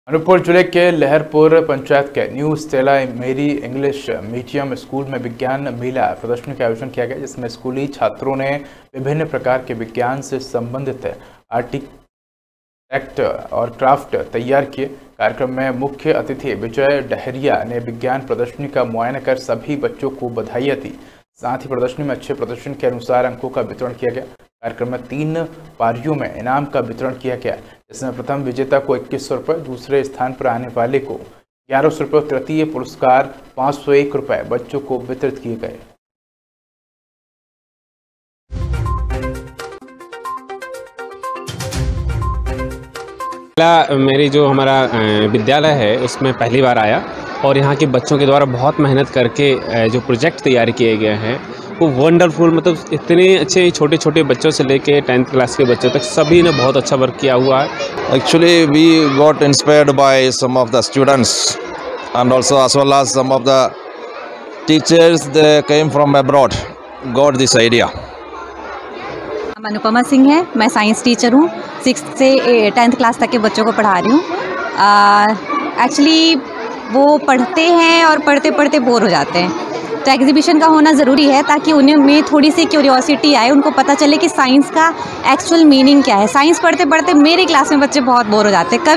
अनूपपुर जिले के लहरपुर पंचायत के new Stella Mary English medium school में विज्ञान मेला प्रदर्शनी का आयोजन किया गया, जिसमें स्कूली छात्रों ने विभिन्न प्रकार के विज्ञान से संबंधित आर्टिफैक्ट और क्राफ्ट तैयार किए। कार्यक्रम में मुख्य अतिथि विजय डहरिया ने विज्ञान प्रदर्शनी का मुआयना कर सभी बच्चों को बधाइयाँ दी। साथ ही प्रदर्शनी में अच्छे प्रदर्शन के अनुसार अंकों का वितरण किया गया। कार्यक्रम में 3 पारियों में इनाम का वितरण किया गया, जिसमें प्रथम विजेता को 2100 रुपये, दूसरे स्थान पर आने वाले को 1100 रुपये, तृतीय पुरस्कार 501 रुपये बच्चों को वितरित किए गए। मेरी जो हमारा विद्यालय है उसमें पहली बार आया और यहाँ के बच्चों के द्वारा बहुत मेहनत करके जो प्रोजेक्ट तैयार किए गए हैं वो वंडरफुल, मतलब इतने अच्छे छोटे छोटे बच्चों से लेके 10th क्लास के बच्चों तक सभी ने बहुत अच्छा वर्क किया हुआ है। Actually, we got inspired by some of the students and also as well as some of the teachers they came from abroad got this idea. Anupama Singh है, मैं साइंस टीचर हूँ। 6th से 10th क्लास तक के बच्चों को पढ़ा रही हूँ। एक्चुअली वो पढ़ते हैं और पढ़ते पढ़ते बोर हो जाते हैं, तो एग्जीबिशन का होना ज़रूरी है ताकि उन्हें में थोड़ी सी क्यूरियोसिटी आए, उनको पता चले कि साइंस का एक्चुअल मीनिंग क्या है। साइंस पढ़ते पढ़ते मेरी क्लास में बच्चे बहुत बोर हो जाते हैं।